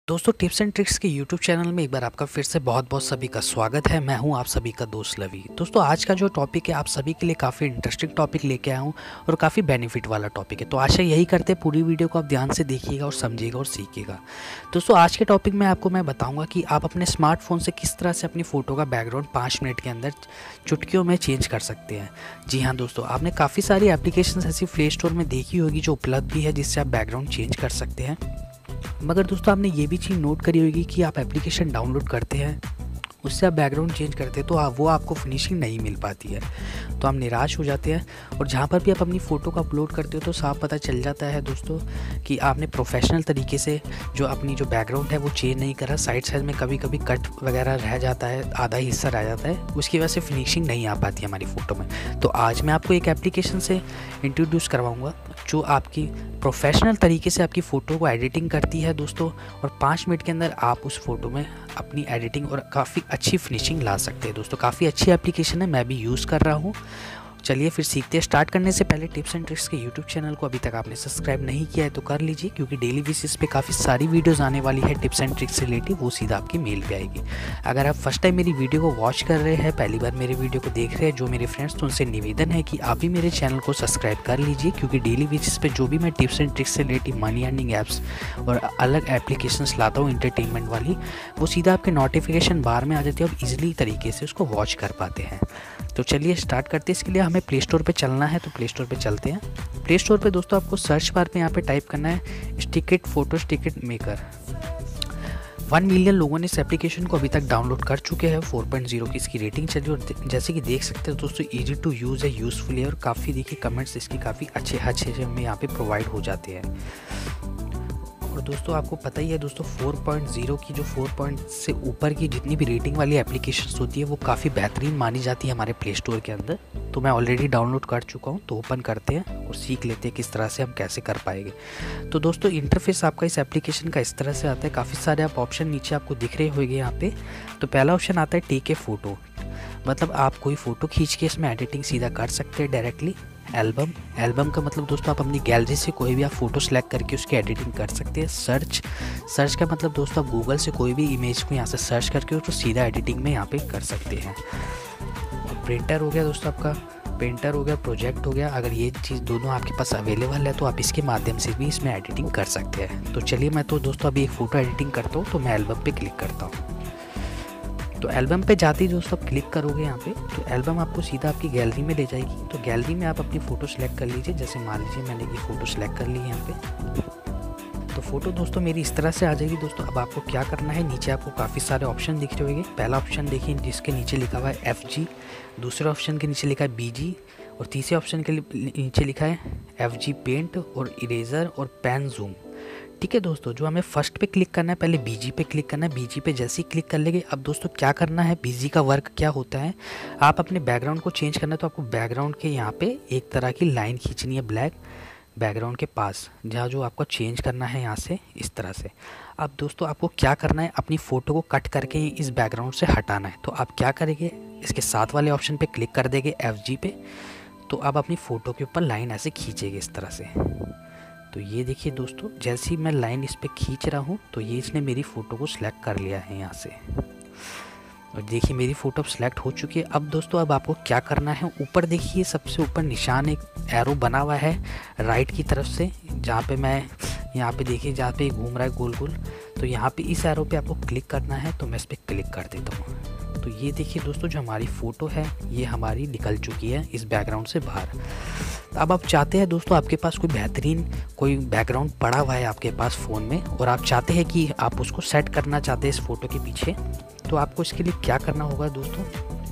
दोस्तों tips and tricks के YouTube channel में एक बार आपका फिर से बहुत बहुत सभी का स्वागत है। मैं हूं आप सभी का दोस्त लवी। दोस्तों आज का जो टॉपिक है आप सभी के लिए काफ़ी इंटरेस्टिंग टॉपिक लेके आया हूं और काफ़ी बेनिफिट वाला टॉपिक है। तो आशा यही करते हैं पूरी वीडियो को आप ध्यान से देखिएगा और समझिएगा और सीखिएगा। दोस्तों आज के टॉपिक में आपको मैं बताऊँगा कि आप अपने स्मार्टफोन से किस तरह से अपनी फ़ोटो का बैकग्राउंड 5 मिनट के अंदर चुटकियों में चेंज कर सकते हैं। जी हाँ दोस्तों, आपने काफ़ी सारी एप्लीकेशन ऐसी प्ले स्टोर में देखी होगी जो उपलब्ध भी है जिससे आप बैकग्राउंड चेंज कर सकते हैं। मगर दोस्तों आपने ये भी चीज़ नोट करी होगी कि आप एप्लीकेशन डाउनलोड करते हैं, उससे आप बैकग्राउंड चेंज करते हैं तो वो आपको फिनिशिंग नहीं मिल पाती है, तो आप निराश हो जाते हैं। और जहाँ पर भी आप अपनी फ़ोटो को अपलोड करते हो तो साफ पता चल जाता है दोस्तों कि आपने प्रोफेशनल तरीके से जो अपनी जो बैकग्राउंड है वो चेंज नहीं करा। साइड में कभी कभी कट वगैरह रह जाता है, आधा हिस्सा रह जाता है, उसकी वजह से फिनिशिंग नहीं आ पाती है हमारी फ़ोटो में। तो आज मैं आपको एक एप्लीकेशन से इंट्रोड्यूस करवाऊँगा जो आपकी प्रोफेशनल तरीके से आपकी फ़ोटो को एडिटिंग करती है दोस्तों, और 5 मिनट के अंदर आप उस फ़ोटो में अपनी एडिटिंग और काफ़ी अच्छी फिनिशिंग ला सकते हैं। दोस्तों काफ़ी अच्छी एप्लीकेशन है, मैं भी यूज़ कर रहा हूँ। चलिए फिर सीखते हैं। स्टार्ट करने से पहले टिप्स एंड ट्रिक्स के यूट्यूब चैनल को अभी तक आपने सब्सक्राइब नहीं किया है तो कर लीजिए, क्योंकि डेली बेसिस पे काफ़ी सारी वीडियोस आने वाली है टिप्स एंड ट्रिक्स से रिलेटेड, वो सीधा आपकी मेल पे आएगी। अगर आप फर्स्ट टाइम मेरी वीडियो को वॉच कर रहे हैं, पहली बार मेरे वीडियो को देख रहे हैं जो मेरे फ्रेंड्स, तो उनसे निवेदन है कि आप भी मेरे चैनल को सब्सक्राइब कर लीजिए, क्योंकि डेली बेसिस पे जो भी मैं टिप्स एंड ट्रिक्स से रिलेटेड मनी अर्निंग ऐप्स और अलग एप्लीकेशंस लाता हूँ इंटरटेनमेंट वाली, वो सीधा आपके नोटिफिकेशन बार में आ जाती है और ईजिली तरीके से उसको वॉच कर पाते हैं। तो चलिए स्टार्ट करते हैं। इसके लिए हमें प्ले स्टोर पे चलना है, तो प्ले स्टोर पे चलते हैं। प्ले स्टोर पे दोस्तों आपको सर्च बार पे यहाँ पे टाइप करना है sticker photo sticker maker. 1 million लोगों ने इस एप्लीकेशन को अभी तक डाउनलोड कर चुके हैं। 4.0 की इसकी रेटिंग चल रही है और जैसे कि देख सकते हैं दोस्तों ईजी टू यूज़ है, यूज़फुल है और काफ़ी देखिए कमेंट्स इसके काफ़ी अच्छे हमें यहाँ पे प्रोवाइड हो जाते हैं। और दोस्तों आपको पता ही है दोस्तों 4.0 की जो 4 से ऊपर की जितनी भी रेटिंग वाली एप्लीकेशंस होती है वो काफ़ी बेहतरीन मानी जाती है हमारे प्ले स्टोर के अंदर। तो मैं ऑलरेडी डाउनलोड कर चुका हूँ, तो ओपन करते हैं और सीख लेते हैं किस तरह से हम कैसे कर पाएंगे। तो दोस्तों इंटरफेस आपका इस एप्लीकेशन का इस तरह से आता है। काफ़ी सारे आप ऑप्शन नीचे आपको दिख रहे होंगे यहाँ पे। तो पहला ऑप्शन आता है टेक ए फ़ोटो, मतलब आप कोई फ़ोटो खींच के इसमें एडिटिंग सीधा कर सकते हैं डायरेक्टली। एल्बम का मतलब दोस्तों आप अपनी गैलरी से कोई भी आप फ़ोटो सेलेक्ट करके उसकी एडिटिंग कर सकते हैं। सर्च का मतलब दोस्तों आप गूगल से कोई भी इमेज को यहाँ से सर्च करके उसको सीधा एडिटिंग में यहाँ पे कर सकते हैं। और प्रिंटर हो गया दोस्तों, आपका पेंटर हो गया, प्रोजेक्ट हो गया। अगर ये चीज़ दोनों आपके पास अवेलेबल है तो आप इसके माध्यम से भी इसमें एडिटिंग कर सकते हैं। तो चलिए मैं तो दोस्तों अभी एक फ़ोटो एडिटिंग करता हूँ, तो मैं एल्बम पे क्लिक करता हूँ। तो एल्बम पे जाते ही दोस्तों आप क्लिक करोगे यहाँ पे, तो एल्बम आपको सीधा आपकी गैलरी में ले जाएगी। तो गैलरी में आप अपनी फ़ोटो सेलेक्ट कर लीजिए। जैसे मान लीजिए मैंने ये फ़ोटो सेलेक्ट कर ली है यहाँ पे। तो फ़ोटो दोस्तों मेरी इस तरह से आ जाएगी। दोस्तों अब आपको क्या करना है, नीचे आपको काफ़ी सारे ऑप्शन दिख रहे होंगे। पहला ऑप्शन देखिए जिसके नीचे लिखा हुआ है FG, दूसरे ऑप्शन के नीचे लिखा है BG और तीसरे ऑप्शन के नीचे लिखा है FG पेंट और इरेज़र और पेन जूम। ठीक है दोस्तों, जो हमें फर्स्ट पे क्लिक करना है, पहले BG पे क्लिक करना है। BG पे जैसे ही क्लिक कर लेंगे, अब दोस्तों क्या करना है, BG का वर्क क्या होता है, आप अपने बैकग्राउंड को चेंज करना है तो आपको बैकग्राउंड के यहाँ पे एक तरह की लाइन खींचनी है ब्लैक बैकग्राउंड के पास, जहाँ जो आपको चेंज करना है यहाँ से इस तरह से। अब दोस्तों आपको क्या करना है, अपनी फ़ोटो को कट करके इस बैकग्राउंड से हटाना है। तो आप क्या करेंगे, इसके साथ वाले ऑप्शन पे क्लिक कर देंगे FG पे। तो अब अपनी फ़ोटो के ऊपर लाइन ऐसे खींचेंगे इस तरह से। तो ये देखिए दोस्तों, जैसे ही मैं लाइन इस पे खींच रहा हूँ तो ये इसने मेरी फ़ोटो को सिलेक्ट कर लिया है यहाँ से। और देखिए मेरी फ़ोटो अब सिलेक्ट हो चुकी है। अब दोस्तों अब आपको क्या करना है, ऊपर देखिए सबसे ऊपर निशान एक एरो बना हुआ है राइट की तरफ से, जहाँ पे मैं यहाँ पे देखिए जहाँ पे घूम रहा है गोल गोल, तो यहाँ पे इस एरो पे आपको क्लिक करना है। तो मैं इस पर क्लिक कर देता हूँ। तो ये देखिए दोस्तों जो हमारी फ़ोटो है ये हमारी निकल चुकी है इस बैकग्राउंड से बाहर। अब आप चाहते हैं दोस्तों आपके पास कोई बेहतरीन कोई बैकग्राउंड पड़ा हुआ है आपके पास फ़ोन में और आप चाहते हैं कि आप उसको सेट करना चाहते हैं इस फ़ोटो के पीछे, तो आपको इसके लिए क्या करना होगा दोस्तों,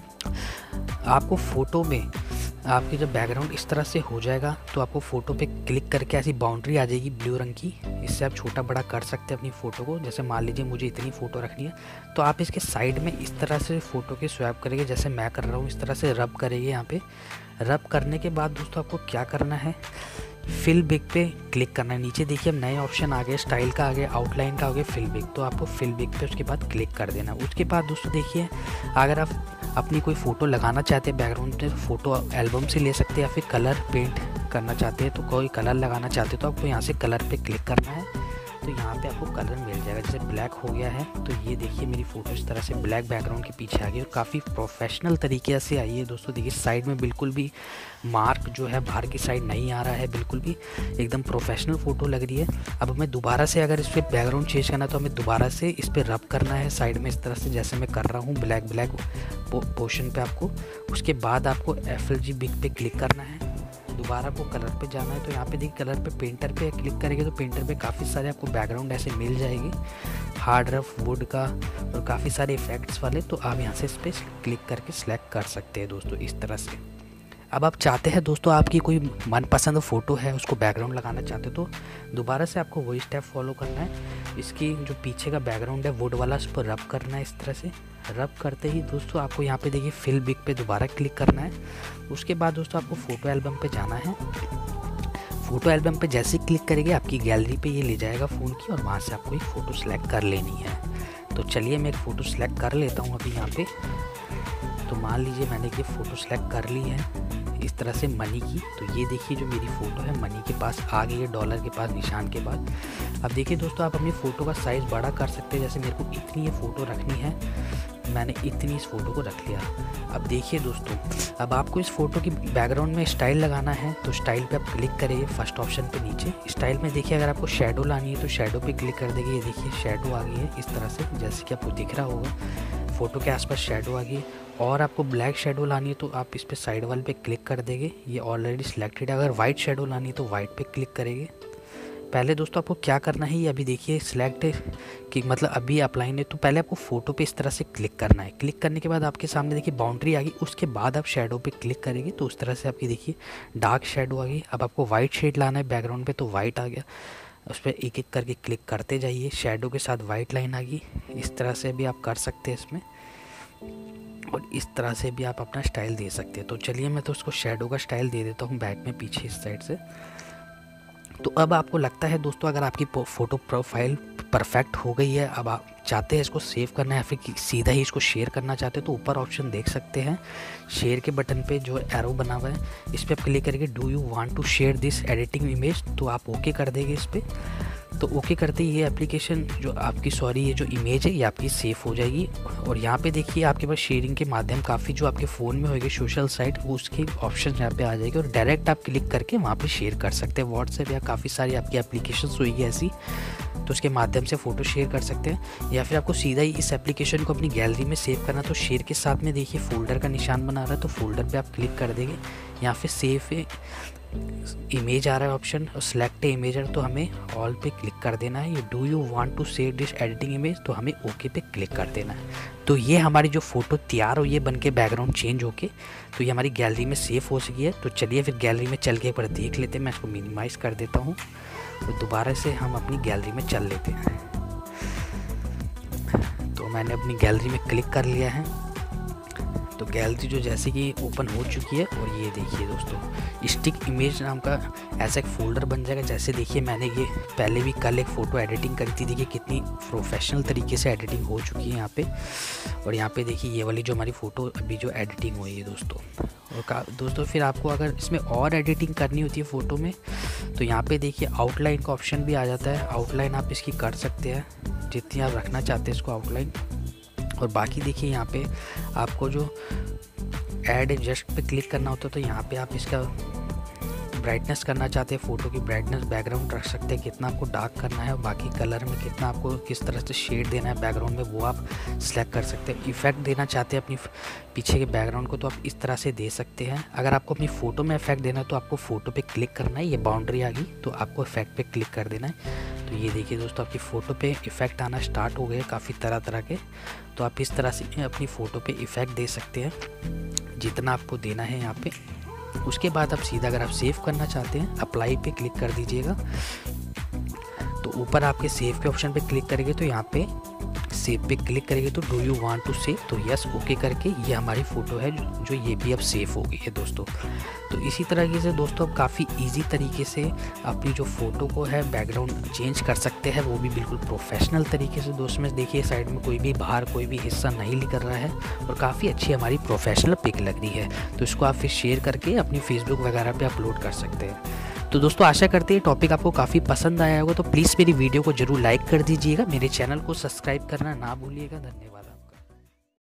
आपको फ़ोटो में आपकी जब बैकग्राउंड इस तरह से हो जाएगा तो आपको फ़ोटो पे क्लिक करके ऐसी बाउंड्री आ जाएगी ब्लू रंग की। इससे आप छोटा बड़ा कर सकते हैं अपनी फ़ोटो को। जैसे मान लीजिए मुझे इतनी फ़ोटो रखनी है तो आप इसके साइड में इस तरह से फ़ोटो के स्वैप करेंगे, जैसे मैं कर रहा हूँ इस तरह से रब करेंगे। यहाँ पे रब करने के बाद दोस्तों आपको क्या करना है, फिल बिग पे क्लिक करना है। नीचे देखिए अब नए ऑप्शन आ गए, स्टाइल का आ गया, आउटलाइन का आ गया, फिल बिग। तो आपको फिल बिग पे उसके बाद क्लिक कर देना। उसके बाद दोस्तों देखिए अगर आप अपनी कोई फ़ोटो लगाना चाहते हैं बैकग्राउंड में, फ़ोटो एल्बम से ले सकते हैं या फिर कलर पेंट करना चाहते हैं तो कोई कलर लगाना चाहते हैं तो आपको यहाँ से कलर पे क्लिक करना है। तो यहाँ पे आपको कलर मिल जाएगा। जैसे ब्लैक हो गया है तो ये देखिए मेरी फ़ोटो इस तरह से ब्लैक बैकग्राउंड के पीछे आ गई और काफ़ी प्रोफेशनल तरीके से आई है दोस्तों। देखिए साइड में बिल्कुल भी मार्क जो है बाहर की साइड नहीं आ रहा है, बिल्कुल भी एकदम प्रोफेशनल फ़ोटो लग रही है। अब हमें दोबारा से अगर इस पर बैकग्राउंड चेंज करना है तो हमें दोबारा से इस पर रब करना है साइड में इस तरह से, जैसे मैं कर रहा हूँ ब्लैक पोर्शन पे आपको। उसके बाद आपको FLG बिग पे क्लिक करना है, दोबारा को कलर पे जाना है। तो यहाँ पे देखिए कलर पे पेंटर पे क्लिक करेंगे तो पेंटर पे काफ़ी सारे आपको बैकग्राउंड ऐसे मिल जाएगी, हार्ड रफ वुड का और काफ़ी सारे इफ़ेक्ट्स वाले। तो आप यहाँ से इस पर क्लिक करके सिलेक्ट कर सकते हैं दोस्तों इस तरह से। अब आप चाहते हैं दोस्तों आपकी कोई मनपसंद फ़ोटो है उसको बैकग्राउंड लगाना चाहते हो तो दोबारा से आपको वही स्टेप फॉलो करना है। इसकी जो पीछे का बैकग्राउंड है वुड वाला, उस पर रब करना है इस तरह से। रब करते ही दोस्तों आपको यहाँ पे देखिए फिल बिग पे दोबारा क्लिक करना है। उसके बाद दोस्तों आपको फ़ोटो एल्बम पे जाना है। फ़ोटो एल्बम पे जैसे ही क्लिक करेंगे आपकी गैलरी पे ये ले जाएगा फ़ोन की और वहाँ से आपको एक फ़ोटो सेलेक्ट कर लेनी है। तो चलिए मैं एक फ़ोटो सेलेक्ट कर लेता हूँ अभी यहाँ पे। तो मान लीजिए मैंने ये फ़ोटो सेलेक्ट कर ली है इस तरह से मनी की। तो ये देखिए जो मेरी फ़ोटो है मनी के पास आ गई है, डॉलर के पास निशान के बाद। अब देखिए दोस्तों आप अपनी फ़ोटो का साइज़ बड़ा कर सकते हैं। जैसे मेरे को इतनी ये फ़ोटो रखनी है, मैंने इतनी इस फ़ोटो को रख लिया। अब देखिए दोस्तों अब आपको इस फ़ोटो की बैकग्राउंड में स्टाइल लगाना है तो स्टाइल पे आप क्लिक करिए फर्स्ट ऑप्शन पे नीचे। स्टाइल में देखिए अगर आपको शेडो लानी है तो शेडो पे क्लिक कर देंगे। ये देखिए शेडो आ गई है इस तरह से, जैसे कि आपको दिख रहा होगा फ़ोटो के आसपास शेडो आ गई। और आपको ब्लैक शेडो लानी है तो आप इस पर साइड वाल पे क्लिक कर देंगे, ये ऑलरेडी सिलेक्टेड है। अगर वाइट शेडो लानी है तो वाइट पे क्लिक करेंगे। पहले दोस्तों आपको क्या करना है, ये अभी देखिए सिलेक्ट कि मतलब अभी अप्लाई है तो पहले आपको फ़ोटो पे इस तरह से क्लिक करना है। क्लिक करने के बाद आपके सामने देखिए बाउंड्री आ गई, उसके बाद आप शेडो पे क्लिक करेंगे तो उस तरह से आपकी देखिए डार्क शेडो आ गई। अब आपको वाइट शेड लाना है बैकग्राउंड पे तो वाइट आ गया, उस पर एक एक करके क्लिक करते जाइए। शेडो के साथ वाइट लाइन आ गई, इस तरह से भी आप कर सकते हैं इसमें, और इस तरह से भी आप अपना स्टाइल दे सकते हैं। तो चलिए मैं तो उसको शेडो का स्टाइल दे देता हूँ बैक में पीछे इस साइड से। तो अब आपको लगता है दोस्तों अगर आपकी फ़ोटो प्रोफाइल परफेक्ट हो गई है, अब आप चाहते हैं इसको सेव करना है या फिर सीधा ही इसको शेयर करना चाहते हैं तो ऊपर ऑप्शन देख सकते हैं शेयर के बटन पे जो एरो बना हुआ है इस पर आप क्लिक करेंगे। Do you want to share this editing image, तो आप ओके कर देंगे इस पर। तो ओके करते ही ये एप्लीकेशन जो आपकी ये जो इमेज है ये आपकी सेव हो जाएगी। और यहाँ पे देखिए आपके पास शेयरिंग के माध्यम काफ़ी जो आपके फ़ोन में होगी सोशल साइट वो उसकी ऑप्शन यहाँ पे आ जाएगी और डायरेक्ट आप क्लिक करके वहाँ पे शेयर कर सकते हैं। व्हाट्सएप या काफ़ी सारी आपकी एप्लीकेशंस होगी ऐसी, तो उसके माध्यम से फ़ोटो शेयर कर सकते हैं। या फिर आपको सीधा ही इस एप्लीकेशन को अपनी गैलरी में सेव करना तो शेयर के साथ में देखिए फोल्डर का निशान बना रहा है तो फोल्डर पे आप क्लिक कर देंगे। यहाँ पे सेव इमेज आ रहा है ऑप्शन और सिलेक्ट इमेज तो हमें ऑल पे क्लिक कर देना है। ये do you want to save this editing image तो हमें ओके पे क्लिक कर देना है। तो ये हमारी जो फ़ोटो तैयार हुई है बन के बैकग्राउंड चेंज होके, तो ये हमारी गैलरी में सेव हो सकी है। तो चलिए फिर गैलरी में चल के एक बार देख लेते हैं। मैं इसको मिनिमाइज़ कर देता हूँ तो दोबारा से हम अपनी गैलरी में चल लेते हैं। तो मैंने अपनी गैलरी में क्लिक कर लिया है, तो गैलरी जो जैसे कि ओपन हो चुकी है। और ये देखिए दोस्तों स्टिक इमेज नाम का ऐसा एक फ़ोल्डर बन जाएगा। जैसे देखिए मैंने ये पहले भी कल एक फ़ोटो एडिटिंग करी थी, देखिए कितनी प्रोफेशनल तरीके से एडिटिंग हो चुकी है यहाँ पे। और यहाँ पे देखिए ये वाली जो हमारी फ़ोटो अभी जो एडिटिंग हुई है दोस्तों। और दोस्तों फिर आपको अगर इसमें और एडिटिंग करनी होती है फ़ोटो में तो यहाँ पे देखिए आउटलाइन का ऑप्शन भी आ जाता है। आउटलाइन आप इसकी कर सकते हैं जितनी आप रखना चाहते हैं इसको आउटलाइन। और बाकी देखिए यहाँ पे आपको जो ऐड एडजस्ट पे क्लिक करना होता है तो यहाँ पे आप इसका ब्राइटनेस करना चाहते हैं फ़ोटो की ब्राइटनेस, बैकग्राउंड रख सकते हैं कितना आपको डार्क करना है और बाकी कलर में कितना आपको किस तरह से शेड देना है बैकग्राउंड में वो आप सिलेक्ट कर सकते हैं। इफेक्ट देना चाहते हैं अपनी पीछे के बैकग्राउंड को तो आप इस तरह से दे सकते हैं। अगर आपको अपनी फ़ोटो में इफेक्ट देना है तो आपको फ़ोटो पे क्लिक करना है, ये बाउंड्री आ गई तो आपको इफेक्ट पे क्लिक कर देना है। तो ये देखिए दोस्तों आपकी फ़ोटो पे इफ़ेक्ट आना स्टार्ट हो गए काफ़ी तरह तरह के। तो आप इस तरह से अपनी फ़ोटो पे इफ़ेक्ट दे सकते हैं जितना आपको देना है यहाँ पे। उसके बाद आप सीधा अगर आप सेव करना चाहते हैं अप्लाई पे क्लिक कर दीजिएगा। तो ऊपर आपके सेव के ऑप्शन पे क्लिक करेंगे तो यहाँ पे सेव पे क्लिक करेंगे तो do you want to save तो यस ओके करके ये हमारी फ़ोटो है जो ये भी अब सेव हो गई है दोस्तों। तो इसी तरीके से दोस्तों आप काफ़ी इजी तरीके से अपनी जो फ़ोटो को है बैकग्राउंड चेंज कर सकते हैं, वो भी बिल्कुल प्रोफेशनल तरीके से। दोस्तों में देखिए साइड में कोई भी बाहर कोई भी हिस्सा नहीं निकल रहा है और काफ़ी अच्छी हमारी प्रोफेशनल पिक लग रही है। तो इसको आप फिर शेयर करके अपनी फेसबुक वगैरह पर अपलोड कर सकते हैं। तो दोस्तों आशा करते हैं टॉपिक आपको काफ़ी पसंद आया होगा, तो प्लीज़ मेरी वीडियो को ज़रूर लाइक कर दीजिएगा, मेरे चैनल को सब्सक्राइब करना ना भूलिएगा। धन्यवाद आपका।